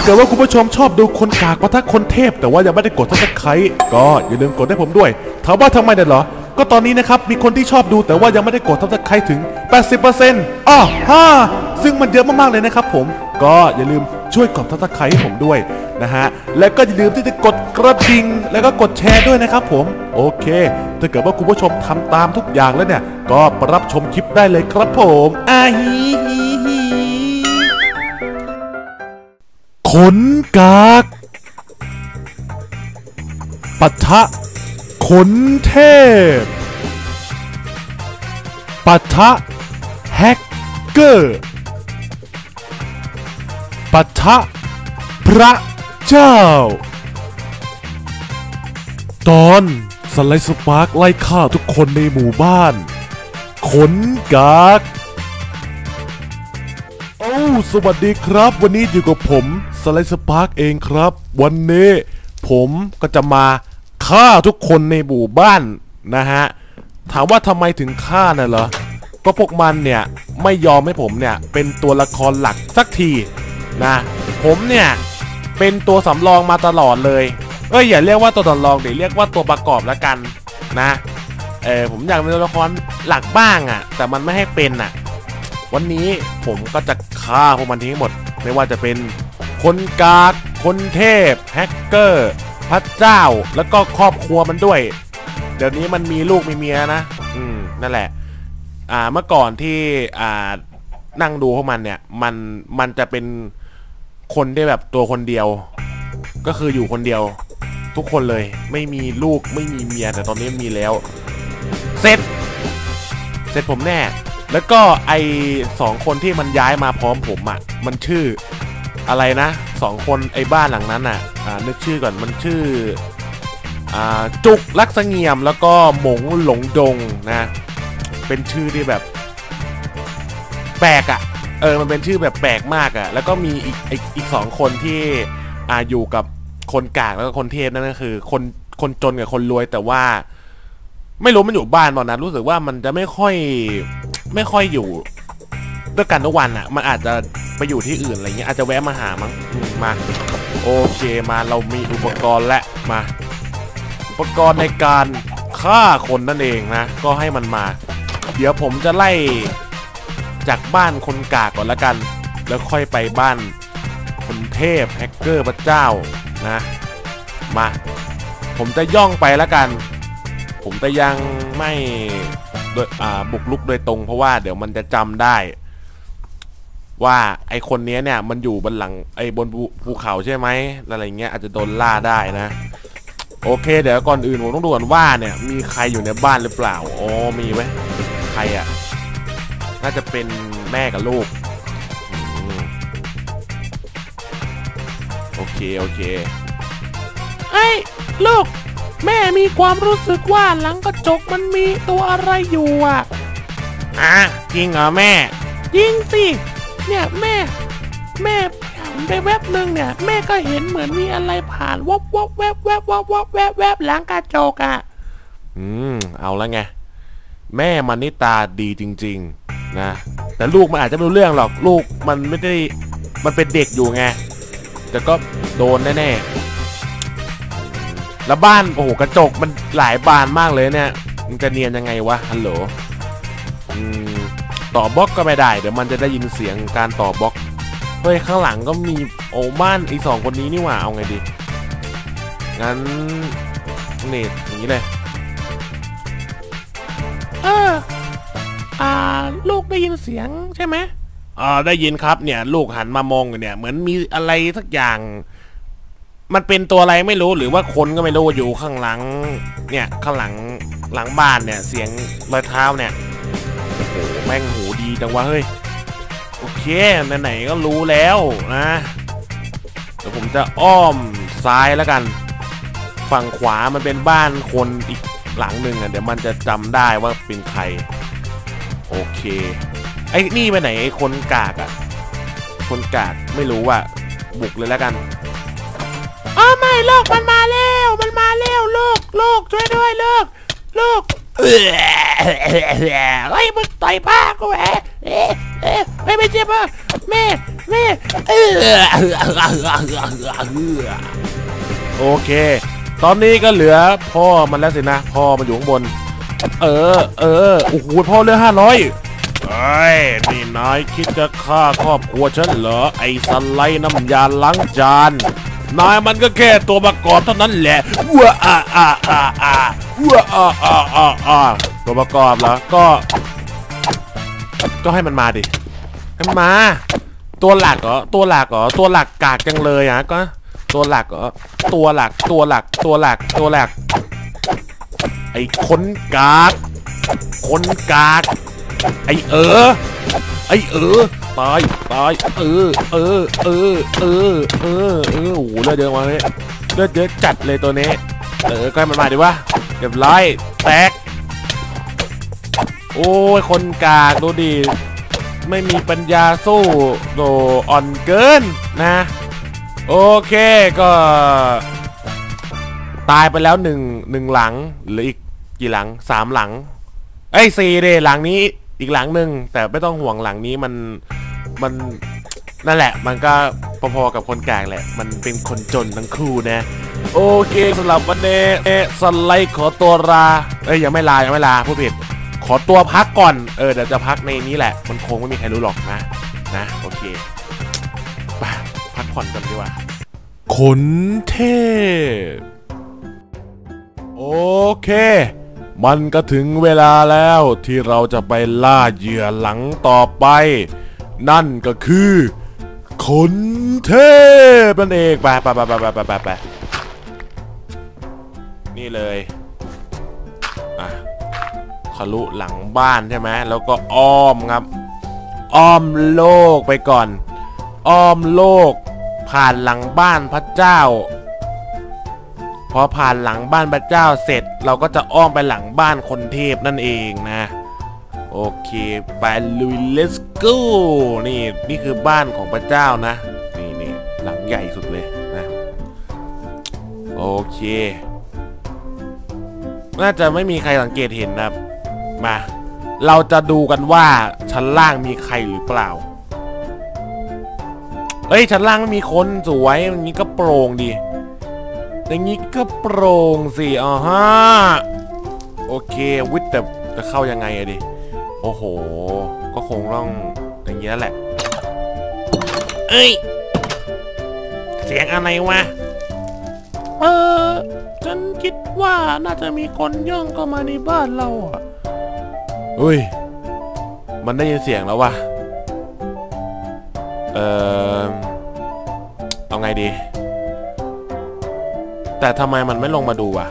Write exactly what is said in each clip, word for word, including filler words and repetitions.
าเกิดว่าคุณผู้ชมชอบดูคนกากปะทะคนเทพแต่ว่ายังไม่ได้กดซับสไครต์ก็อย่าลืมกดให้ผมด้วยถามว่าทำไมเนี่ยเหรอก็ตอนนี้นะครับมีคนที่ชอบดูแต่ว่ายังไม่ได้กดซับสไครต์ถึง แปดสิบเปอร์เซ็นต์ อ้อฮ่าซึ่งมันเยอะมากๆเลยนะครับผมก็อย่าลืมช่วยกดซับสไครต์ให้ผมด้วยนะฮะและก็อย่าลืมที่จะกดกระดิ่งแล้วก็กดแชร์ด้วยนะครับผมโอเคถ้าเกิดว่าคุณผู้ชมทำตามทุกอย่างแล้วเนี่ยก็รับชมคลิปได้เลยครับผมอาฮีฮีฮีขนกากปะทะขนเทพปะทะแฮกเกอร์ปะทะพระเจ้าตอนสไลด์สปาร์คไล่ฆ่าทุกคนในหมู่บ้านขนกากโอ้สวัสดีครับวันนี้อยู่กับผมสไลด์สปาร์คเองครับวันนี้ผมก็จะมาฆ่าทุกคนในหมู่บ้านนะฮะถามว่าทำไมถึงฆ่าน่ะเหรอก็พวกมันเนี่ยไม่ยอมให้ผมเนี่ยเป็นตัวละครหลักสักทีนะผมเนี่ยเป็นตัวสำรองมาตลอดเลยเอ้ยอย่าเรียกว่าตัวสำรองเดี๋ยวเรียกว่าตัวประกอบแล้วกันนะเออผมอยากเป็นตัวละครหลักบ้างอ่ะแต่มันไม่ให้เป็นอ่ะวันนี้ผมก็จะฆ่าพวกมันทิ้งหมดไม่ว่าจะเป็นคนกากคนเทพแฮกเกอร์พระเจ้าแล้วก็ครอบครัวมันด้วยเดี๋ยวนี้มันมีลูกมีเมียนะอืมนั่นแหละอ่าเมื่อก่อนที่อ่านั่งดูพวกมันเนี่ยมันมันจะเป็นคนที่แบบตัวคนเดียวก็คืออยู่คนเดียวทุกคนเลยไม่มีลูกไม่มีเมียแต่ตอนนี้มีแล้วเสร็จเสร็จผมแน่แล้วก็ไอสองคนที่มันย้ายมาพร้อมผมอ่ะมันชื่ออะไรนะสองคนไอบ้านหลังนั้นอ่ะอ่านึกชื่อก่อนมันชื่ออ่าจุกลักษเงียมแล้วก็หมงหลงดงนะเป็นชื่อที่แบบแปลกอ่ะเออมันเป็นชื่อแบบแปลกมากอ่ะแล้วก็มีอีกอีกอีกสองคนที่อ่าอยู่กับคนกากแล้วก็คนเทพนั่นก็คือคนคนจนกับคนรวยแต่ว่าไม่รู้มันอยู่บ้านตอนนั้นรู้สึกว่ามันจะไม่ค่อยไม่ค่อยอยู่ด้วยกันทุกวันอ่ะมันอาจจะไปอยู่ที่อื่นอะไรเงี้ยอาจจะแวะมาหามั้งมาโอเคมาเรามีอุปกรณ์และมาอุปกรณ์ในการฆ่าคนนั่นเองนะก็ให้มันมาเดี๋ยวผมจะไล่จากบ้านคนกากก่อนละกันแล้วค่อยไปบ้านคนเทพแฮกเกอร์พระเจ้านะมาผมจะย่องไปละกันผมจะยังไม่โดยอ่าบุกลุกโดยตรงเพราะว่าเดี๋ยวมันจะจำได้ว่าไอคนนี้เนี่ยมันอยู่บนหลังไอบนภูเขาใช่ไหมอะไรเงี้ยอาจจะโดนล่าได้นะโอเคเดี๋ยวก่อนอื่นผมต้องดูก่อนว่าเนี่ยมีใครอยู่ในบ้านหรือเปล่าอ๋อมีไหมใครอ่ะน่าจะเป็นแม่กับลูกโอเคโอเคไอ้ลูกแม่มีความรู้สึกว่าหลังกระจกมันมีตัวอะไรอยู่อ่ะอ่ะจริงเหรอแม่จริงสิเนี่ยแม่แม่ไปแวบหนึ่งเนี่ยแม่ก็เห็นเหมือนมีอะไรผ่านวับวับแวบแวบวับวับแวบแวบหลังกระจกอ่ะอืมเอาละไงแม่มันนี่ตาดีจริงๆนะแต่ลูกมันอาจจะไม่รู้เรื่องหรอกลูกมันไม่ได้มันเป็นเด็กอยู่ไงแต่ก็โดนแน่ๆแล้วบ้านโอ้โหกระจกมันหลายบานมากเลยเนี่ยมันจะเนียนยังไงวะฮัลโหลอืมต่อบล็อกก็ไม่ได้เดี๋ยวมันจะได้ยินเสียงการต่อบล็อกเฮ้ยข้างหลังก็มีโอ้บ้านอีกสองคนนี้นี่หว่าเอาไงดีงั้นนี่อย่างนี้เลยเอออ่าลูกได้ยินเสียงใช่ไหมอ่าได้ยินครับเนี่ยลูกหันมามองเนี่ยเหมือนมีอะไรสักอย่างมันเป็นตัวอะไรไม่รู้หรือว่าคนก็ไม่รู้อยู่ข้างหลังเนี่ยข้างหลังหลังบ้านเนี่ยเสียงรอยเท้าเนี่ยโอ้โหแม่งหูดีจังวะเฮ้ยโอเคไหนๆก็รู้แล้วนะเดี๋ยวผมจะอ้อมซ้ายแล้วกันฝั่งขวามันเป็นบ้านคนอีกหลังหนึ่งอ่ะเดี๋ยวมันจะจำได้ว่าเป็นใครโอเคไอ้นี่ไปไหนไอ้คนกากอ่ะคนกากไม่รู้ว่าบุกเลยแล้วกันอ๋อไม่ลูกมันมาแล้วมันมาแล้วลูกลูกช่วยด้วยลูกลูกเฮ้ยมึงต่อยป้ากูแหวเอ๊ะเอ๊ะไม่ไม่เจ็บอ่ะแม่แม่เออโอเคตอนนี้ก็เหลือพ่อมันแล้วสินะพ่อมันอยู่ข้างบนเออเออโอ้โหพ่อเหลือห้าร้อยไอ้นี่นายคิดจะฆ่าครอบครัวฉันเหรอไอ้สไลด์น้ำยาล้างจานนายมันก็แค่ตัวประกอบเท่านั้นแหละว้าอ่าอ่าอ่าอ่าว้าอ่าอ่าอ่าอ่าตัวประกอบแล้วก็ก็ให้มันมาดิให้มันมาตัวหลักเหรอตัวหลักเหรอตัวหลักกากจังเลยอ่ะก็ตัวหลักเหรอตัวหลักตัวหลักตัวหลักตัวหลักไอ้คนกากคนกากไอ้เออไอ้เออตายตายเออเออเออเออเออเออโอ้โหเลือดเยอะมาเลยเลือดเยอะจัดเลยตัวนี้เออใกล้มันมาดิวะเรียบร้อยแตกโอ้ยคนกากดูดิไม่มีปัญญาสู้โดอ่อนเกินนะโอเคก็ตายไปแล้วหนึ่งหนึ่งหลังหรืออีกกี่หลังสามหลังไอ้สี่เดหลังนี้อีกหลังหนึ่งแต่ไม่ต้องห่วงหลังนี้มันมันนั่นแหละมันก็พอๆกับคนกลางแหละมันเป็นคนจนทั้งคู่นะโอเคสำหรับวันนี้สไลด์ขอตัวลาเอ้ยยังไม่ลายังไม่ลาผู้ผิดขอตัวพักก่อนเออเดี๋ยวจะพักในนี้แหละมันคงไม่มีใครรู้หรอกนะนะโอเคไปพักผ่อนกันดีกว่าขนเทพโอเคมันก็ถึงเวลาแล้วที่เราจะไปล่าเหยื่อหลังต่อไปนั่นก็คือขนเทพนั่นเองไปไปไปไปไปไปไปนี่เลยอ่ะทะลุหลังบ้านใช่ไหมแล้วก็อ้อมครับอ้อมโลกไปก่อนอ้อมโลกผ่านหลังบ้านพระเจ้าพอผ่านหลังบ้านพระเจ้าเสร็จเราก็จะอ้อมไปหลังบ้านคนเทพนั่นเองนะโอเคไปลุย let's go นี่นี่คือบ้านของพระเจ้านะนี่นี่หลังใหญ่สุดเลยนะโอเคน่าจะไม่มีใครสังเกตเห็นนะมาเราจะดูกันว่าชั้นล่างมีใครหรือเปล่าเฮ้ยชั้นล่างไม่มีคนสวยอย่างนี้ก็โปร่งดีอย่างนี้ก็โปร่งสิอ๋อฮะโอเควิทย์แต่จะเข้ายังไงอะดิโอ้โหก็คงต้องอย่างนี้แหละเอ้ยเสียงอะไรวะเออฉันคิดว่าน่าจะมีคนย่องเข้ามาในบ้านเราอ่ะเฮ้ยมันได้ยินเสียงแล้ววะเออเอาไงดีแต่ทำไมมันไม่ลงมาดูอ่ะ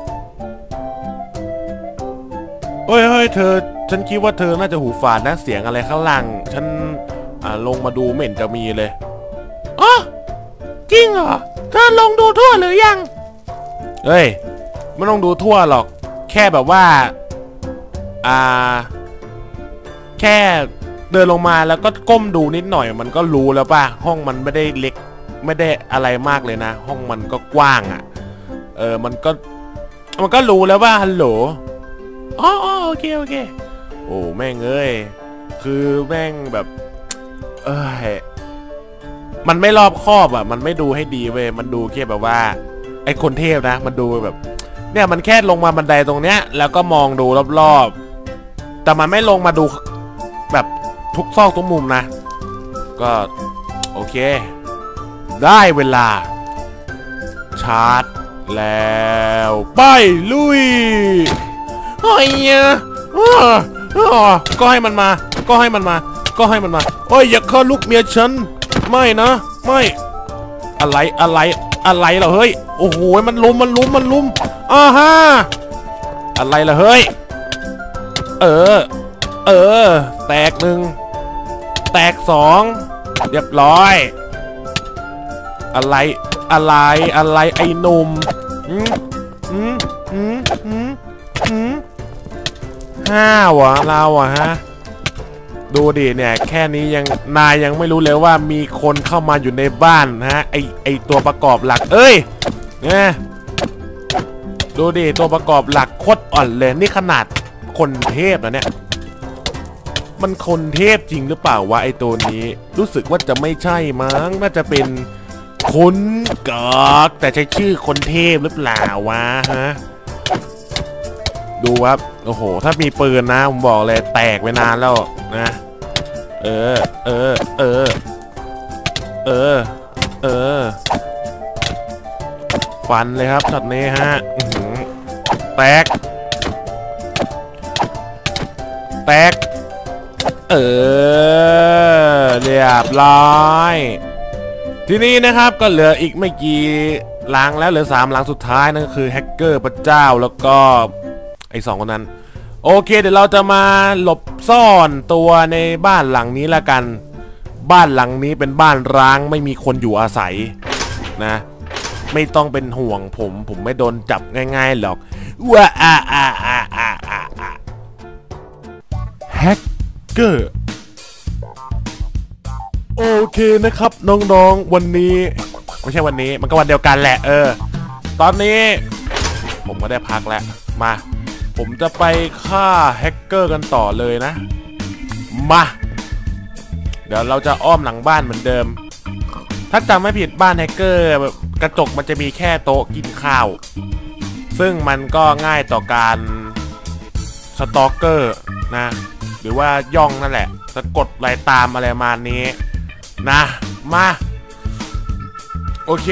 เฮ้ยเฮ้ยเธอฉันคิดว่าเธอน่าจะหูฝาดนะเสียงอะไรข้างล่างฉันอ่าลงมาดูไม่เห็นจะมีเลยอ๋อจริงเหรอเธอลงดูทั่วหรือยังเฮ้ยไม่ต้องดูทั่วหรอกแค่แบบว่าอ่าแค่เดินลงมาแล้วก็ก้มดูนิดหน่อยมันก็รู้แล้วป่ะห้องมันไม่ได้เล็กไม่ได้อะไรมากเลยนะห้องมันก็กว้างอ่ะเออมันก็มันก็รู้แล้วว่าฮัลโหลอ๋อโอเคโอเคโอ้แม่งเอ้ยคือแม่งแบบเอ้ยมันไม่รอบคอบอ่ะมันไม่ดูให้ดีเว้ยมันดูแค่แบบว่าไอ้คนเทพนะมันดูแบบเนี่ยมันแค่ลงมาบันไดตรงเนี้ยแล้วก็มองดูรอบๆแต่มันไม่ลงมาดูแบบทุกซอกทุกมุมนะก็โอเคได้เวลาชาร์จแล้วไปลุยเฮ้ยก็ให้มันมาก็ให้มันมาก็ให้มันมาโอ้ยอย่าเข้าลูกเมียฉันไม่นะไม่อะไรอะไรอะไรเหรอเฮ้ยโอ้โหมันลุมมันลุมมันลุมอ่าฮะอะไรล่ะเฮ้ยเออเออแตกหนึ่งแตกสองเรียบร้อยอะไรอะไรอะไรไอ้หนุ่มอืมอืมอืมอืมอืมห้าวะเราอะฮะดูดิเนี่ยแค่นี้ยังนายยังไม่รู้เลยว่ามีคนเข้ามาอยู่ในบ้านฮะไอไอตัวประกอบหลักเอ้ยเนี่ยดูดิตัวประกอบหลักโคตรอ่อนเลยนี่ขนาดคนเทพนะเนี่ยมันคนเทพจริงหรือเปล่าวะไอตัวนี้รู้สึกว่าจะไม่ใช่มั้งน่าจะเป็นคนกากแต่ใช้ชื่อคนเทพหรือเปล่าวะฮะดูครับโอ้โหถ้ามีปืนนะผมบอกเลยแตกไปนานแล้วนะเออเออเออเออเออฟันเลยครับช็อตนี้ฮะแตกแตกเออเรียบร้อยทีนี้นะครับก็เหลืออีกไม่กี่หลังแล้วเหลือสามหลังสุดท้ายนั่นก็คือแฮกเกอร์พระเจ้าแล้วก็ไอ้สองคนนั้นโอเคเดี๋ยวเราจะมาหลบซ่อนตัวในบ้านหลังนี้ละกันบ้านหลังนี้เป็นบ้านร้างไม่มีคนอยู่อาศัยนะไม่ต้องเป็นห่วงผมผมไม่โดนจับง่ายๆหรอกว้าอ่าอ่าอ่าอ่าอ่าแฮกเกอร์โอเคนะครับน้องๆวันนี้ไม่ใช่วันนี้มันก็วันเดียวกันแหละเออตอนนี้ผมก็ได้พักแล้วมาผมจะไปฆ่าแฮกเกอร์กันต่อเลยนะมาเดี๋ยวเราจะอ้อมหลังบ้านเหมือนเดิมถ้าจำไม่ผิดบ้านแฮกเกอร์กระจกมันจะมีแค่โต๊ะกินข้าวซึ่งมันก็ง่ายต่อการสตอกเกอร์นะหรือว่าย่องนั่นแหละสะกดไล่ตามอะไรมานี้นะมาโอเค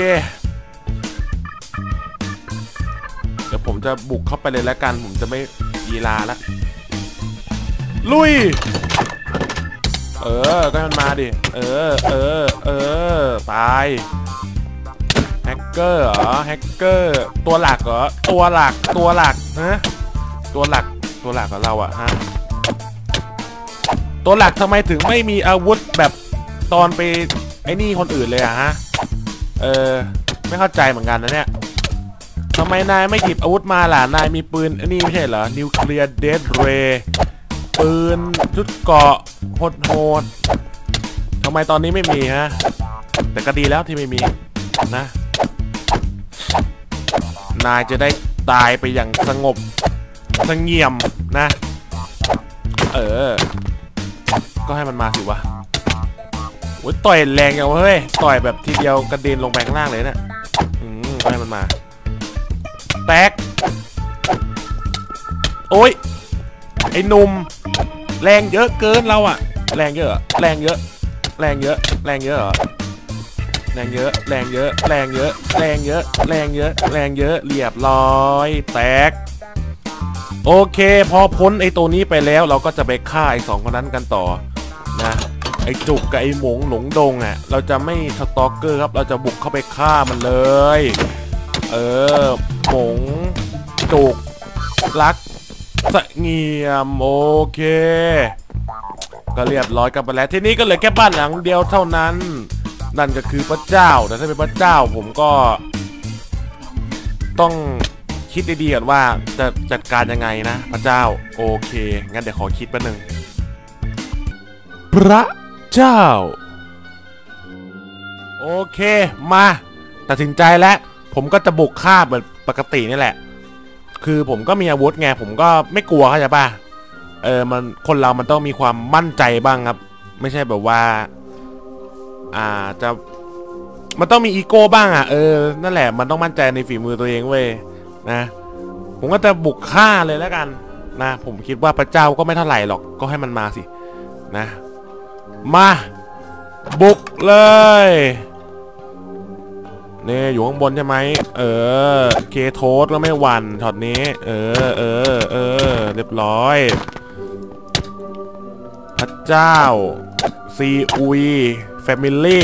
เดี๋ยวผมจะบุกเข้าไปเลยแล้วกันผมจะไม่ยีลาแล้วลุยเออก็มันมาดิเออเออเออตายแฮกเกอร์เหรอแฮกเกอร์ตัวหลักเหรอตัวหลักตัวหลักฮะตัวหลักตัวหลักของเราอะฮะตัวหลักทำไมถึงไม่มีอาวุธแบบตอนไปไอ้นี่คนอื่นเลยอะฮะเออไม่เข้าใจเหมือนกันนะเนี่ยทำไมนายไม่หยิบอาวุธมาล่ะนายมีปืนอันนี้ไม่ใช่เหรอนิวเคลียร์เดดเรย์ปืนชุดเกราะโหดโหดทำไมตอนนี้ไม่มีฮะแต่ก็ดีแล้วที่ไม่มีนะนายจะได้ตายไปอย่างสงบสงเงียมนะเออก็ให้มันมาสิวะโอ้ยต่อยแรงอย่างเฮ้ยต่อยแบบทีเดียวกระเด็นลงไปข้างล่างเลยนะอืมก็ให้มันมาแตกโอ้ยไอ้หนุ่มแรงเยอะเกินเราอะแรงเยอะแรงเยอะแรงเยอะแรงเยอะเหรอแรงเยอะแรงเยอะแรงเยอะแรงเยอะแรงเยอะแรงเยอะเรียบร้อยแตกโอเคพอพ้นไอ้ตัวนี้ไปแล้วเราก็จะไปฆ่าไอ้สองคนนั้นกันต่อนะไอ้จุกกับไอ้หมงหลงดงอ่ะเราจะไม่สตอกเกอร์ครับเราจะบุกเข้าไปฆ่ามันเลยเออหมงจุกรักเสงี่ยมโอเคก็เรียบร้อยกันไปแล้วทีนี้ก็เหลือแค่บ้านหลังเดียวเท่านั้นนั่นก็คือพระเจ้าแต่ถ้าเป็นพระเจ้าผมก็ต้องคิดดีๆก่อนว่าจะจัดการยังไงนะพระเจ้าโอเคงั้นเดี๋ยวขอคิดแป๊บนึงพระเจ้าโอเคมาตัดสินใจแล้วผมก็จะบุกฆ่าเหมือนปกตินี่แหละคือผมก็มีอาวุธไงผมก็ไม่กลัวเข้าใจป่ะเออมันคนเรามันต้องมีความมั่นใจบ้างครับไม่ใช่แบบว่าอ่าจะมันต้องมีอีโก้บ้างอ่ะเออนั่นแหละมันต้องมั่นใจในฝีมือตัวเองเว้ยนะผมก็จะบุกฆ่าเลยแล้วกันนะผมคิดว่าพระเจ้าก็ไม่เท่าไหร่หรอกก็ให้มันมาสินะมาบุกเลยเนี่ยอยู่ข้างบนใช่ไหมเออเคโทสก็ไม่หวั่นช็อตนี้เออเออเออเรียบร้อยพระเจ้าซีอุยแฟมิลี่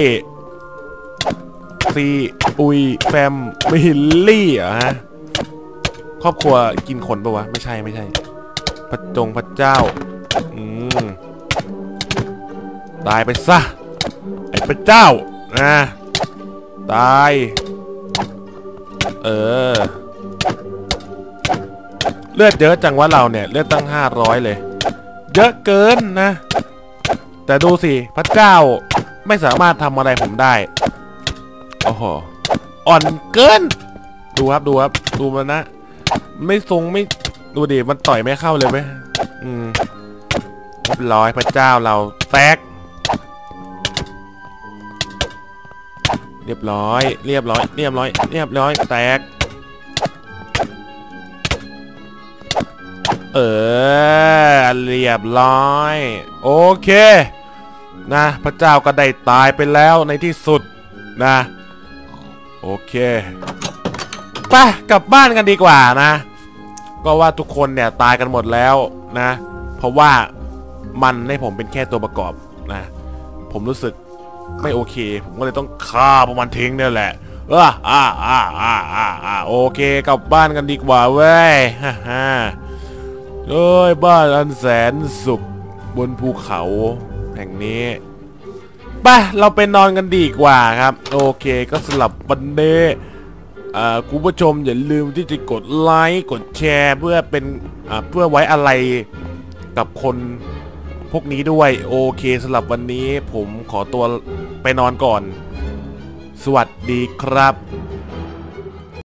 ซีอุยแฟมิลี่อ่ะฮะครอบครัวกินคนปะวะไม่ใช่ไม่ใช่พระจงพระเจ้าอืมตายไปซะไอ้พระเจ้านะตายเออเลือดเยอะจังวะเราเนี่ยเลือดตั้งห้าร้อยเลยเยอะเกินนะแต่ดูสิพระเจ้าไม่สามารถทำอะไรผมได้โอ้โหอ่อนเกินดูครับดูครับดูมันนะไม่ทรงไม่ดูดิมันต่อยไม่เข้าเลยไหมอืมเรียบร้อยพระเจ้าเราแตกเรียบร้อยเรียบร้อยเรียบร้อยเรียบร้อยแตกเออเรียบร้อยโอเคนะพระเจ้าก็ได้ตายไปแล้วในที่สุดนะโอเคไปกลับบ้านกันดีกว่านะก็ว่าทุกคนเนี่ยตายกันหมดแล้วนะเพราะว่ามันให้ผมเป็นแค่ตัวประกอบนะผมรู้สึกไม่โอเคผมก็เลยต้องฆ่าพวกมันทิ้งเนี่ยแหละอ่าอ่าอ่าอ่าอ่าอ่าโอเคกลับบ้านกันดีกว่าเว้ยฮ่าฮ่าเอ้ยบ้านอันแสนสุขบนภูเขาแห่งนี้ไปเราไปนอนกันดีกว่าครับโอเคก็สำหรับวันนี้คุณผู้ชมอย่าลืมที่จะกดไลค์กดแชร์เพื่อเป็นเพื่อไว้อะไรกับคนพวกนี้ด้วยโอเคสำหรับวันนี้ผมขอตัวไปนอนก่อนสวัสดีครับ